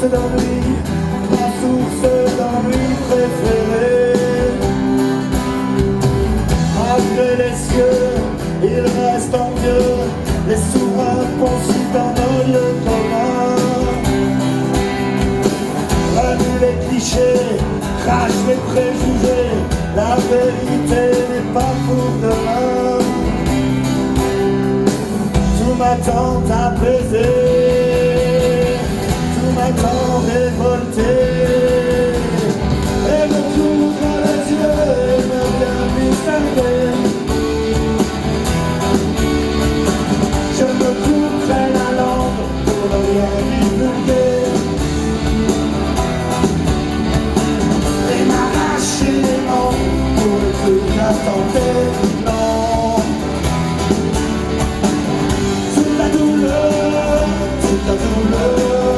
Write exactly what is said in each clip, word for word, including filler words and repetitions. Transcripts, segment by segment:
source d'ennui, ma source d'ennui préférée. Malgré les cieux, il reste en Dieu les souverains conçus dans nos lieux communs. Remue les clichés, crache les préjugés, la vérité n'est pas pour demain. Tout m'attend apaisé, tout m'attend révolté, et me couvre les yeux et me vient distinguer. Je me couperai la langue pour ne rien divulguer et m'arracher les mains pour ne plus rien tenter. Non, toute la douleur, toute la douleur,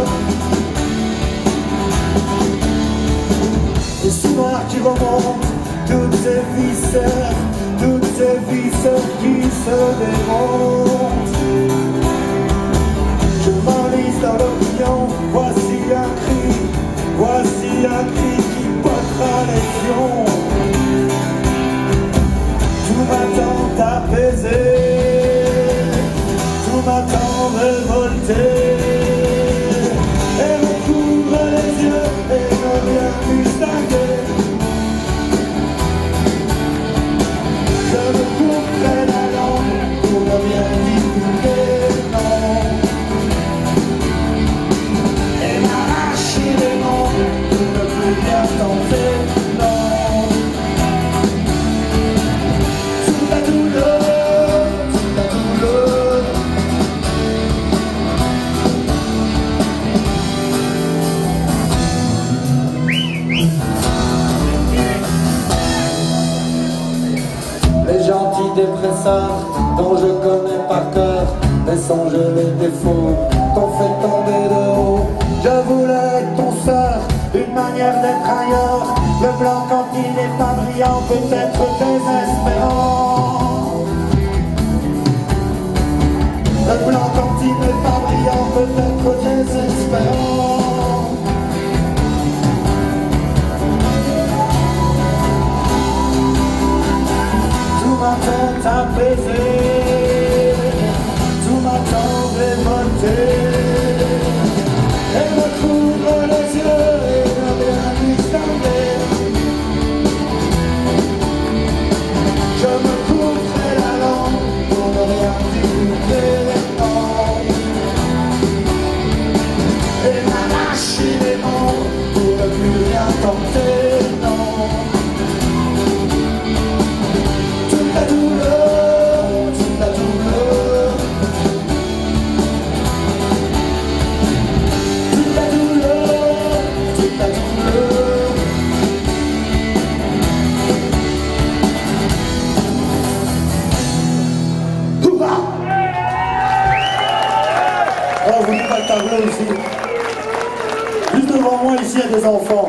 et sous noir qui remonte, toutes ces viscères, toutes ces viscères qui se démontent. Je m'enlise dans l'opinion, voici un cri, voici un cri qui portera les lions. Tout m'attend apaisé, tout m'attend révolté, et me couvre les yeux et ne vient distinguer. Je me couperai la langue pour ne rien divulguer, non, et m'arracher les mains pour ne plus rien tenter, non. Toute la douleur, toute la douleur, les gentils dépresseurs dont je connais par cœur les songes et les défauts t'ont fait tomber de haut. Je voulais être ton sœur, une manière d'être ailleurs. Le blanc quand il n'est pas brillant peut être désespérant. Le blanc quand il n'est pas brillant peut être désespérant. Tout m'attend apaisé, tout m'attend révolté, et me couvre les yeux et ne rien distinguer. Je me couperai la langue pour ne rien divulguer, non, et m'arracher les mains pour ne plus rien tenter, non. Toute la douleur, toute la douleur, toute la douleur, toute la douleur. Houha! Oh, vous dites pas le tableau ici. Juste devant moi, ici, il y a des enfants.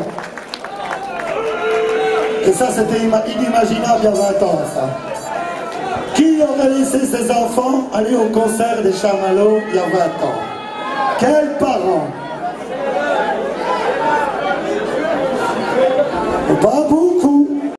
Et ça, c'était inimaginable il y a vingt ans, ça. Qui aurait laissé ses enfants aller au concert des Chamallows il y a vingt ans? Quels parents?